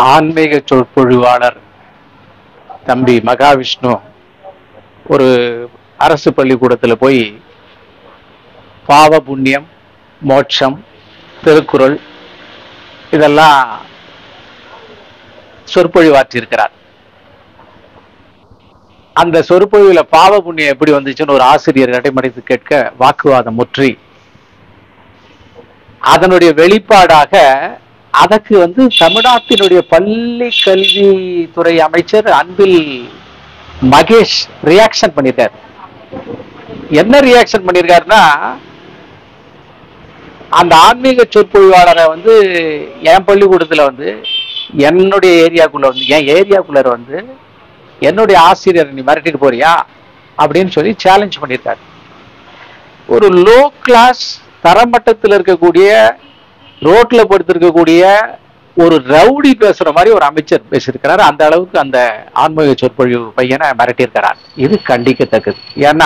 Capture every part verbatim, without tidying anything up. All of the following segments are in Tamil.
ஆன்மீக சொற்பொழிவாளர் தம்பி மகாவிஷ்ணு ஒரு அரசு பள்ளிக்கூடத்துல போய் பாவ புண்ணியம், மோட்சம், திருக்குறள் இதெல்லாம் சொற்பொழிவாற்றிருக்கிறார். அந்த சொற்பொழிவுல பாவ புண்ணியம் எப்படி வந்துச்சுன்னு ஒரு ஆசிரியர் இடைமறித்து கேட்க வாக்குவாதம் முற்றி அதனுடைய வெளிப்பாடாக அதற்கு வந்து தமிழ்நாட்டினுடைய பள்ளி கல்வித்துறை அமைச்சர் அன்பில் மகேஷ் ரியாக்ஷன் பண்ணியிருக்காரு. என்ன ரியாக்ஷன் பண்ணியிருக்காருன்னா, அந்த ஆன்மீக சொற்பொழிவாளரை வந்து என் பள்ளிக்கூடத்துல வந்து என்னுடைய ஏரியாக்குள்ள வந்து என் ஏரியாக்குள்ள வந்து என்னுடைய ஆசிரியர் நீ மிரட்டிட்டு போறியா அப்படின்னு சொல்லி சேலஞ்ச் பண்ணியிருக்காரு. ஒரு லோ கிளாஸ் தரமட்டத்தில் இருக்கக்கூடிய ரோட்ல படுத்திருக்கக்கூடிய ஒரு ரவுடி பேசுற மாதிரி ஒரு அமைச்சர் பேசியிருக்கிறார். அந்த அளவுக்கு அந்த ஆன்மீக சொற்பொழிவு பையனை மிரட்டியிருக்கிறார். இது கண்டிக்கத்தக்கது. ஏன்னா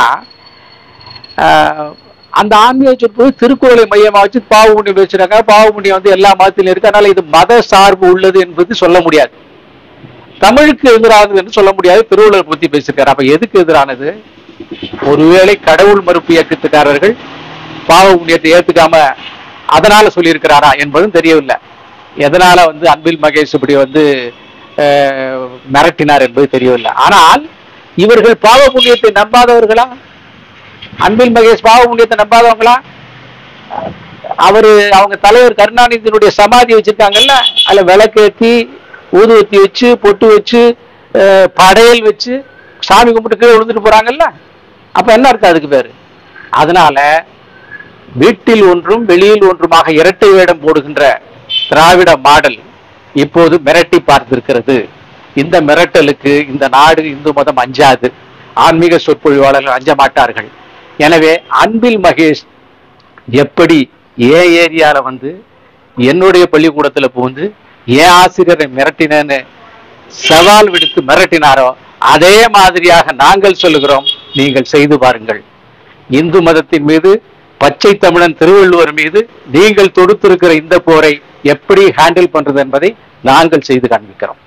அந்த ஆன்மீக சொற்பொழிவு திருக்குறளை மையமா வச்சு பாவ புண்ணியம் பேசுறாங்க. பாவ புண்ணியம் வந்து எல்லா மதத்திலும் இருக்கு, அதனால இது மத சார்பு உள்ளது என்பது சொல்ல முடியாது. தமிழுக்கு எதிரானது என்று சொல்ல முடியாது. திருவள்ளுவர் பத்தி பேசியிருக்காரு. அப்ப எதுக்கு எதிரானது? ஒருவேளை கடவுள் மறுப்பு இயக்கத்துக்காரர்கள் பாவ புண்ணியத்தை ஏத்துக்காம அதனால சொல்லியிருக்கிறாரா என்பதும் தெரியவில்லை. எதனால வந்து அன்பில் மகேஷ் இப்படி வந்து மிரட்டினார் என்பது தெரியவில்லை. ஆனால் இவர்கள் பாவ புண்ணியத்தை நம்பாதவர்களா? அன்பில் மகேஷ் பாவ புண்ணியத்தை நம்பாதவங்களா? அவரு அவங்க தலைவர் கருணாநிதியினுடைய சமாதி வச்சிருக்காங்கல்ல, அதுல விளக்கேற்றி ஊதுவத்தி வச்சு பொட்டு வச்சு படையல் வச்சு சாமி கும்பிட்டு கீழே விழுந்துட்டு போறாங்கல்ல. அப்ப என்ன இருக்கு அதுக்கு பேரு? அதனால வீட்டில் ஒன்றும் வெளியில் ஒன்றுமாக இரட்டை வேடம் போடுகின்ற திராவிட மாடல் இப்போது மிரட்டி பார்த்திருக்கிறது. இந்த மிரட்டலுக்கு இந்த நாடு, இந்து மதம் அஞ்சாது. ஆன்மீக சொற்பொழிவாளர்கள் அஞ்ச மாட்டார்கள். எனவே அன்பில் மகேஷ் எப்படி ஏன் ஏரியால வந்து என்னுடைய பள்ளிக்கூடத்துல புகுந்து ஏன் ஆசிரியரை மிரட்டினேன்னு சவால் விடுத்து மிரட்டினாரோ அதே மாதிரியாக நாங்கள் சொல்லுகிறோம், நீங்கள் செய்து பாருங்கள். இந்து மதத்தின் மீது, பச்சை தமிழன் திருவள்ளுவர் மீது நீங்கள் தொடுத்திருக்கிற இந்த போரை எப்படி ஹேண்டில் பண்றது என்பதை நாங்கள் செய்து காண்பிக்கிறோம்.